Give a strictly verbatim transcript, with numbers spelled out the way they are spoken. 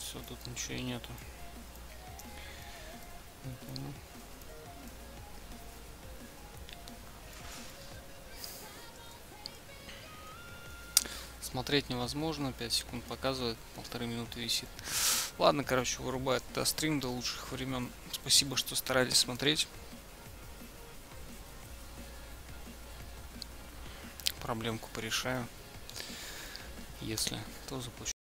Все, тут ничего и нету. Поэтому... Смотреть невозможно, пять секунд показывает, полторы минуты висит. Ладно, короче, вырубает до стрим до лучших времен. Спасибо, что старались смотреть. Проблемку порешаю. Если, то запущу.